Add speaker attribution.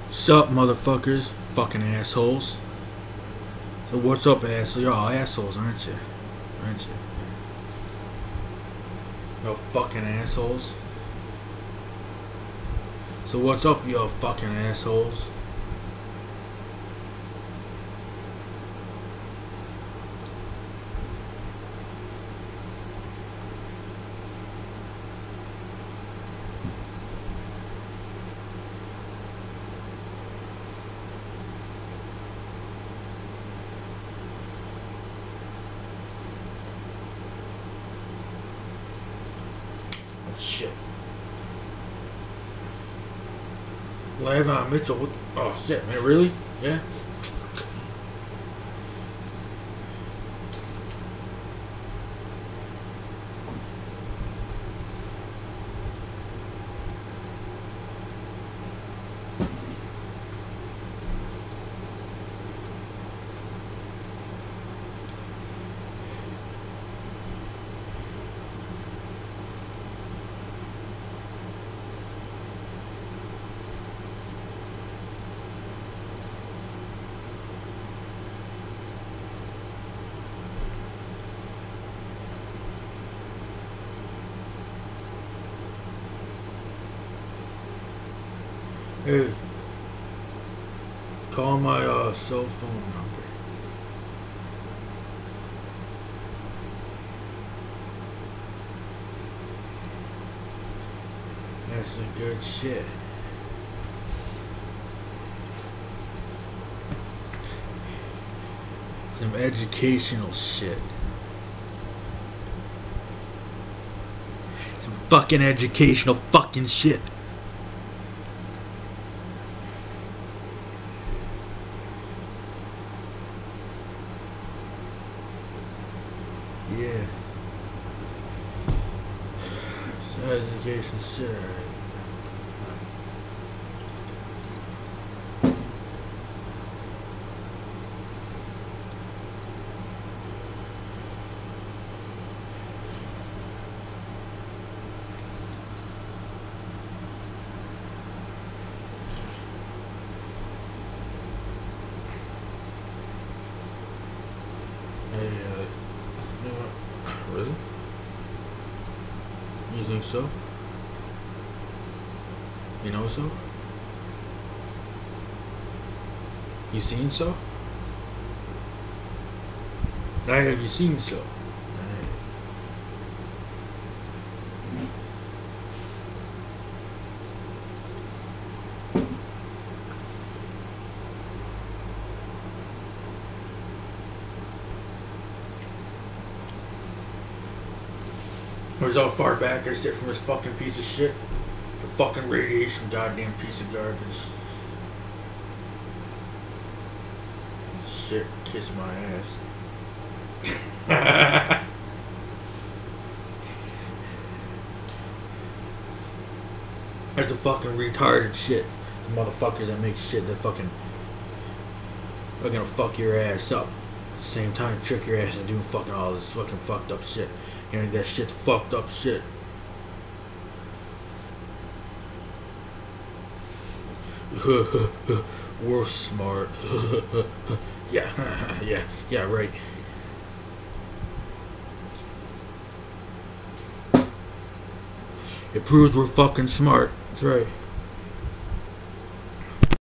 Speaker 1: Sup, motherfuckers? Fucking assholes. So what's up, asshole? You're all assholes, aren't you? Aren't you? You're all fucking assholes. So what's up, you all fucking assholes? Shit. Lavon Mitchell. What the, oh shit, man, really? Yeah? Hey, call my cell phone number. That's some good shit. Some educational shit. Some fucking educational fucking shit. Yeah. Some education shit. Hey, you know what? Really? You think so? You know so? You seen so? Have you seen so? Where's how far back I sit from this fucking piece of shit? The fucking radiation goddamn piece of garbage. Shit, kiss my ass. That's the fucking retarded shit. The motherfuckers that make shit that fucking are gonna fuck your ass up. At the same time, trick your ass into doing fucking all this fucking fucked up shit. You know, that shit's fucked up shit. We're smart. yeah, right. It proves we're fucking smart. That's right.